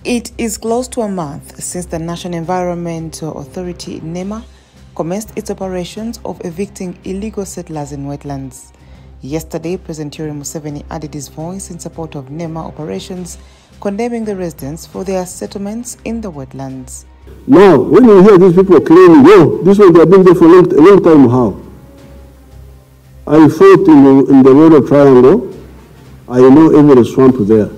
It is close to a month since the National Environmental Authority, NEMA, commenced its operations of evicting illegal settlers in wetlands. Yesterday, President Yoweri Museveni added his voice in support of NEMA operations, condemning the residents for their settlements in the wetlands. Now, when you hear these people claiming, "Oh, this one they have been there for a long time," how? I fought in the Royal Triangle. I know every swamp there.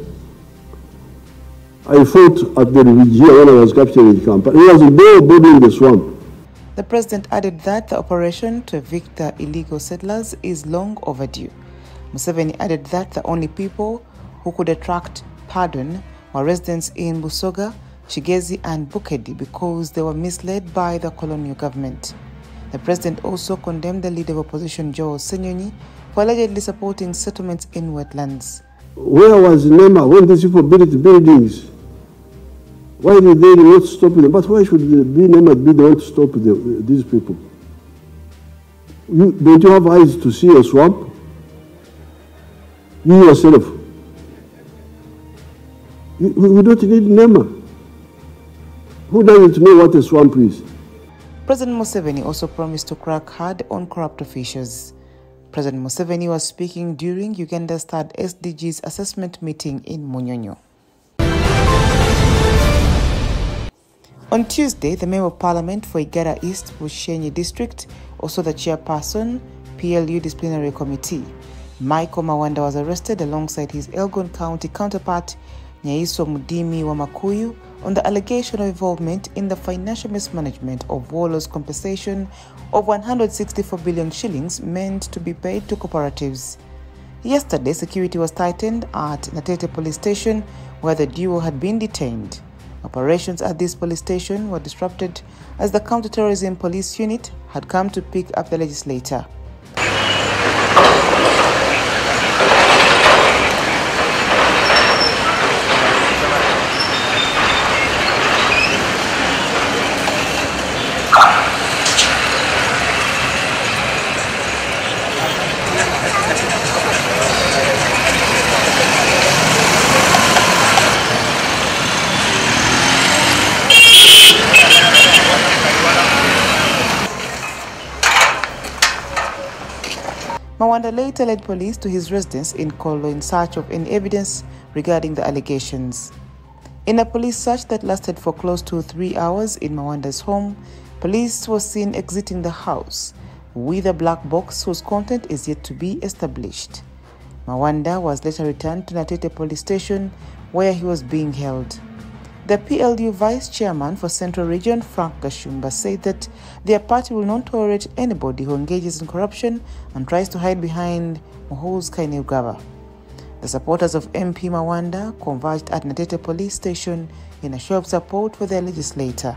I fought at the Rijia when I was capturing the camp. It was nobody in the swamp. The president added that the operation to evict the illegal settlers is long overdue. Museveni added that the only people who could attract pardon were residents in Busoga, Kigezi and Bukedde because they were misled by the colonial government. The president also condemned the leader of opposition, Joel Senyonyi, for allegedly supporting settlements in wetlands. Where was NEMA when these people built buildings? Why did they not stop them? But why should NEMA be the one to stop these people? Don't you have eyes to see a swamp? You yourself. We don't need NEMA. Who doesn't know what a swamp is? President Museveni also promised to crack hard on corrupt officials. President Museveni was speaking during Uganda's third SDGs assessment meeting in Munyonyo. On Tuesday, the Member of Parliament for Igara East Bushenyi District, also the chairperson, PLU Disciplinary Committee, Michael Mawanda, was arrested alongside his Elgon County counterpart, Nyaiso Mudimi wa Makuyu, on the allegation of involvement in the financial mismanagement of Wollo's compensation of 164 billion shillings meant to be paid to cooperatives. Yesterday, security was tightened at Natete police station where the duo had been detained. Operations at this police station were disrupted as the counter-terrorism police unit had come to pick up the legislator. Mawanda later led police to his residence in Kolo in search of any evidence regarding the allegations. In a police search that lasted for close to 3 hours in Mawanda's home, police were seen exiting the house with a black box whose content is yet to be established. Mawanda was later returned to Natete police station where he was being held. The PLU Vice Chairman for Central Region, Frank Gashumba, said that their party will not tolerate anybody who engages in corruption and tries to hide behind Muhoozi Kainerugaba. The supporters of MP Mawanda converged at Natete police station in a show of support for their legislator.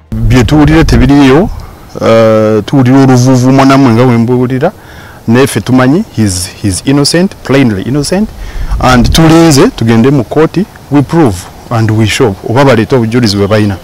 He's innocent, plainly innocent, and tulize tugende mu court, we prove and we show. The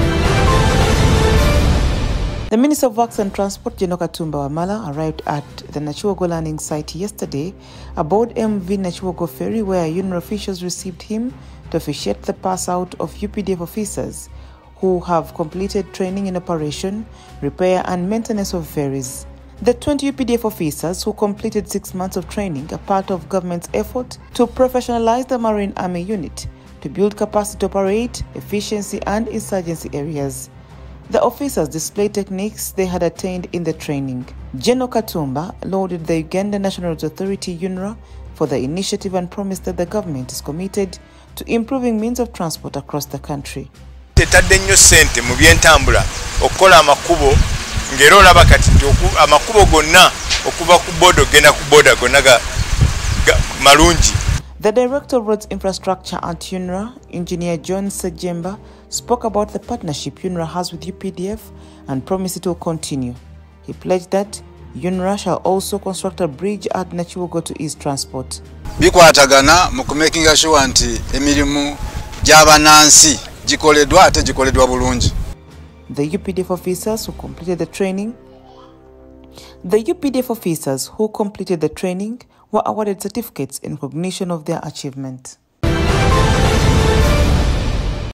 Minister of Works and Transport, General Katumba Wamala, arrived at the Nachiwogo landing site yesterday aboard MV Nachiwogo ferry, where UNRA officials received him to officiate the pass-out of UPDF officers who have completed training in operation, repair and maintenance of ferries. The 20 UPDF officers who completed 6 months of training are part of government's effort to professionalize the Marine Army unit to build capacity to operate, efficiency and insurgency areas. The officers displayed techniques they had attained in the training. General Katumba lauded the Uganda National Roads Authority UNRA for the initiative and promised that the government is committed to improving means of transport across the country. Ngero olaba kati amakubo gonna okuva ku bodo genda ku boda gonna malungi. The Director of Roads Infrastructure at UNRA, Engineer John Sejemba, spoke about the partnership UNRA has with UPDF and promised it will continue. He pledged that UNRA shall also construct a bridge at Nachiwogo to ease transport. Bikwatagana mu kumakinga sure nti emirimu gy'abanansi gikoledwa ate gikoledwa bulungi. The UPDF officers who completed the training were awarded certificates in recognition of their achievement.